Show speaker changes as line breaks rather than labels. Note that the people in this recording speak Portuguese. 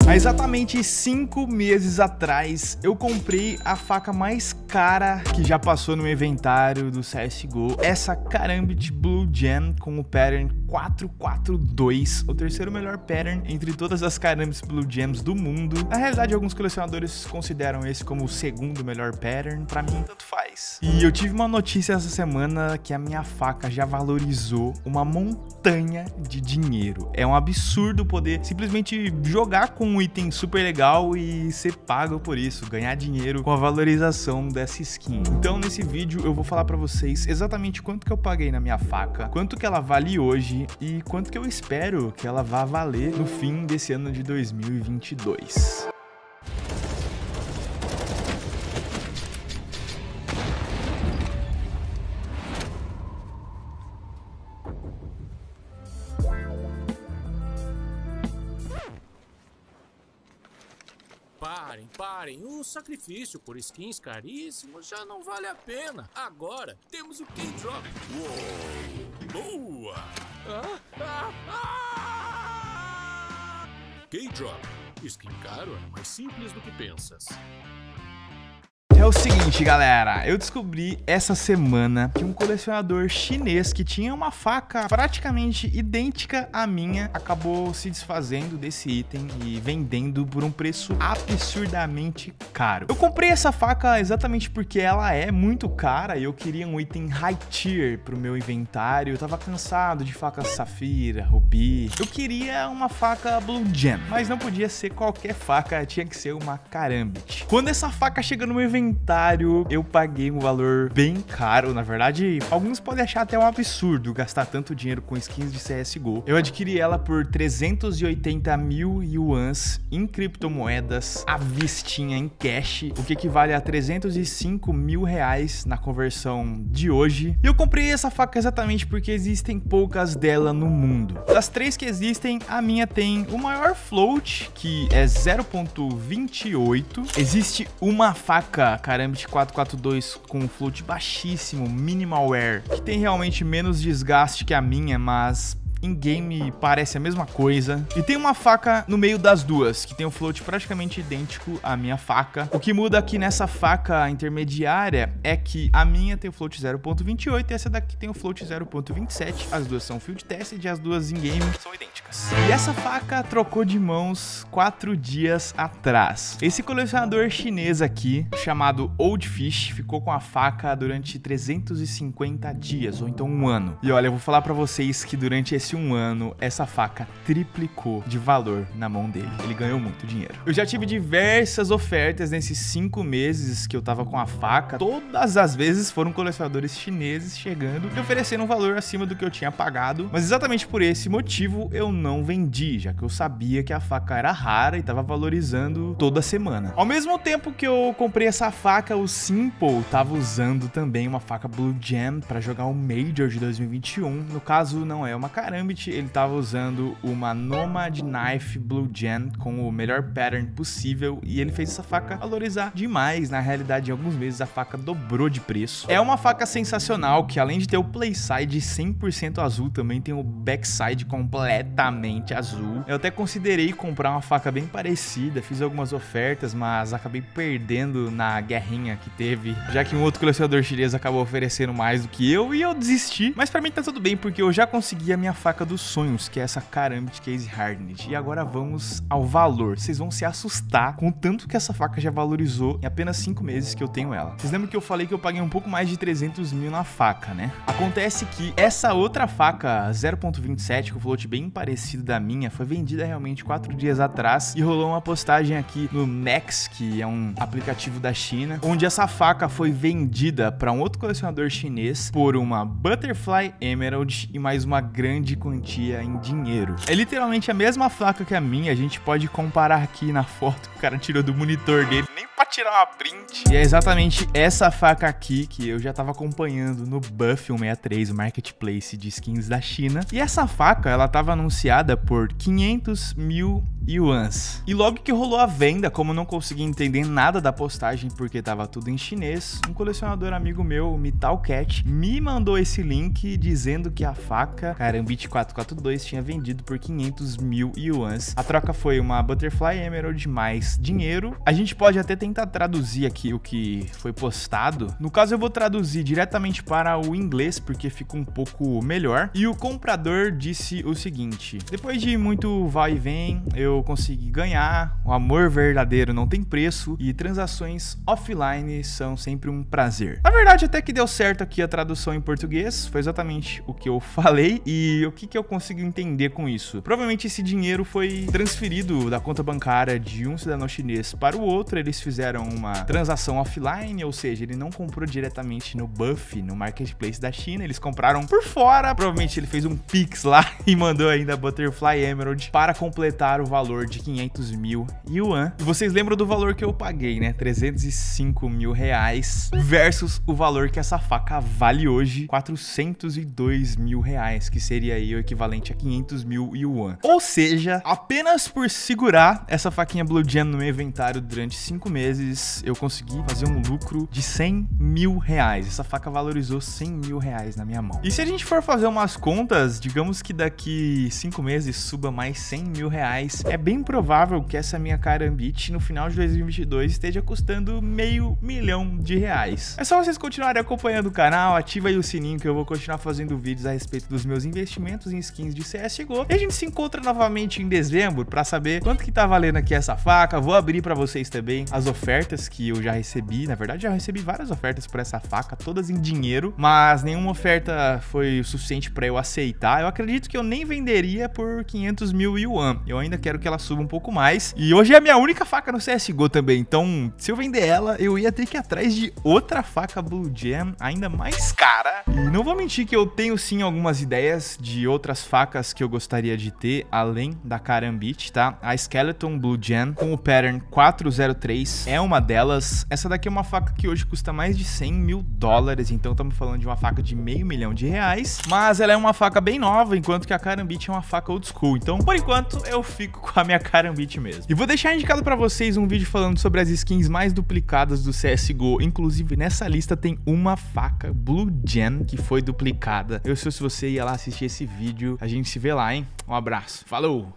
Há exatamente 5 meses atrás, eu comprei a faca mais cara que já passou no inventário do CSGO. Essa Karambit Blue Gem com o pattern 442, o terceiro melhor pattern entre todas as Karambit Blue Gems do mundo. Na realidade, alguns colecionadores consideram esse como o segundo melhor pattern. Pra mim, tanto faz. E eu tive uma notícia essa semana que a minha faca já valorizou uma montanha de dinheiro. É um absurdo poder simplesmente jogar com um item super legal e ser pago por isso, ganhar dinheiro com a valorização dessa skin. Então nesse vídeo eu vou falar pra vocês exatamente quanto que eu paguei na minha faca, quanto que ela vale hoje e quanto que eu espero que ela vá valer no fim desse ano de 2022.
Parem, o sacrifício por skins caríssimos já não vale a pena. Agora temos o K-Drop. Boa! K-Drop. Skin caro é mais simples do que pensas.
É o seguinte, galera, eu descobri essa semana que um colecionador chinês que tinha uma faca praticamente idêntica à minha acabou se desfazendo desse item e vendendo por um preço absurdamente caro. Eu comprei essa faca exatamente porque ela é muito cara e eu queria um item high tier pro meu inventário. Eu tava cansado de facas safira, rubi. Eu queria uma faca Blue Gem, mas não podia ser qualquer faca, tinha que ser uma Karambit. Quando essa faca chega no meu inventário, eu paguei um valor bem caro. Na verdade, alguns podem achar até um absurdo gastar tanto dinheiro com skins de CSGO. Eu adquiri ela por 380 mil yuans em criptomoedas, à vistinha em cash, o que equivale a 305 mil reais na conversão de hoje. E eu comprei essa faca exatamente porque existem poucas dela no mundo. Das 3 que existem, a minha tem o maior float, que é 0.28. Existe uma faca Karambit 442 com um float baixíssimo, minimal wear, que tem realmente menos desgaste que a minha, mas em game parece a mesma coisa. E tem uma faca no meio das duas, que tem um float praticamente idêntico à minha faca. O que muda aqui nessa faca intermediária é que a minha tem o float 0.28 e essa daqui tem o float 0.27. As duas são field tested e as duas em game são idênticas. E essa faca trocou de mãos 4 dias atrás. Esse colecionador chinês aqui, chamado Old Fish, ficou com a faca durante 350 dias, ou então um ano. E olha, eu vou falar pra vocês que durante esse um ano, essa faca triplicou de valor na mão dele. Ele ganhou muito dinheiro. Eu já tive diversas ofertas nesses 5 meses que eu tava com a faca. Todas as vezes foram colecionadores chineses chegando e oferecendo um valor acima do que eu tinha pagado. Mas exatamente por esse motivo eu não vendi, já que eu sabia que a faca era rara e tava valorizando toda semana. Ao mesmo tempo que eu comprei essa faca, o Simple tava usando também uma faca Blue Gem para jogar o Major de 2021. No caso, não é uma Karambit, ele tava usando uma Nomad Knife Blue Gem com o melhor pattern possível e ele fez essa faca valorizar demais. Na realidade, em alguns meses a faca dobrou de preço. É uma faca sensacional que, além de ter o playside 100% azul, também tem o backside completamente azul. Eu até considerei comprar uma faca bem parecida, fiz algumas ofertas, mas acabei perdendo na guerrinha que teve, já que um outro colecionador chinês acabou oferecendo mais do que eu e eu desisti. Mas pra mim tá tudo bem, porque eu já consegui a minha faca dos sonhos, que é essa Karambit Case Hardened. E agora vamos ao valor. Vocês vão se assustar com o tanto que essa faca já valorizou em apenas 5 meses que eu tenho ela. Vocês lembram que eu falei que eu paguei um pouco mais de 300 mil na faca, né? Acontece que essa outra faca 0.27, com o float bem parecido da minha, foi vendida realmente 4 dias atrás e rolou uma postagem aqui no Max, que é um aplicativo da China, onde essa faca foi vendida para um outro colecionador chinês por uma Butterfly Emerald e mais uma grande quantia em dinheiro. É literalmente a mesma faca que a minha, a gente pode comparar aqui na foto que o cara tirou do monitor dele, nem pra tirar uma print. E é exatamente essa faca aqui que eu já tava acompanhando no Buff 163, o marketplace de skins da China. E essa faca, ela tava anunciada por 500 mil yuans. E logo que rolou a venda, como eu não consegui entender nada da postagem porque tava tudo em chinês, um colecionador amigo meu, o Metal Cat, me mandou esse link dizendo que a faca Karambit 442 tinha vendido por 500 mil yuans. A troca foi uma Butterfly Emerald mais dinheiro. A gente pode até tentar traduzir aqui o que foi postado. No caso, eu vou traduzir diretamente para o inglês, porque fica um pouco melhor. E o comprador disse o seguinte: depois de muito vai e vem, eu consegui ganhar. O amor verdadeiro não tem preço e transações offline são sempre um prazer. Na verdade, até que deu certo aqui a tradução em português. Foi exatamente o que eu falei. E o que eu consigo entender com isso? Provavelmente esse dinheiro foi transferido da conta bancária de um cidadão chinês para o outro. Eles fizeram uma transação offline, ou seja, ele não comprou diretamente no Buff, no marketplace da China. Eles compraram por fora. Provavelmente ele fez um Pix lá e mandou ainda a Butterfly Emerald para completar o valor de 500 mil yuan. E vocês lembram do valor que eu paguei, né? 305 mil reais versus o valor que essa faca vale hoje, 402 mil reais, que seria aí o equivalente a 500 mil yuan. Ou seja, apenas por segurar essa faquinha Blue Gem no meu inventário durante 5 meses, eu consegui fazer um lucro de 100 mil reais. Essa faca valorizou 100 mil reais na minha mão. E se a gente for fazer umas contas, digamos que daqui 5 meses suba mais 100 mil reais, é bem provável que essa minha Karambit no final de 2022 esteja custando $500 mil. É só vocês continuarem acompanhando o canal, ativa aí o sininho que eu vou continuar fazendo vídeos a respeito dos meus investimentos em skins de CSGO. E a gente se encontra novamente em dezembro para saber quanto que tá valendo aqui essa faca. Vou abrir para vocês também as ofertas que eu já recebi. Na verdade, já recebi várias ofertas por essa faca, todas em dinheiro, mas nenhuma oferta foi o suficiente para eu aceitar. Eu acredito que eu nem venderia por 500 mil yuan. Eu ainda quero que ela suba um pouco mais. E hoje é a minha única faca no CSGO também. Então, se eu vender ela, eu ia ter que ir atrás de outra faca Blue Gem ainda mais cara. E não vou mentir que eu tenho sim algumas ideias de outras facas que eu gostaria de ter, além da Karambit, tá? A Skeleton Blue Gem com o pattern 403 é uma delas. Essa daqui é uma faca que hoje custa mais de 100 mil dólares, então estamos falando de uma faca de $500 mil. Mas ela é uma faca bem nova, enquanto que a Karambit é uma faca old school. Então, por enquanto, eu fico com a minha Karambit mesmo. E vou deixar indicado pra vocês um vídeo falando sobre as skins mais duplicadas do CSGO. Inclusive, nessa lista tem uma faca Blue Gem que foi duplicada. Eu sei se você ia lá assistir esse vídeo. A gente se vê lá, hein? Um abraço. Falou!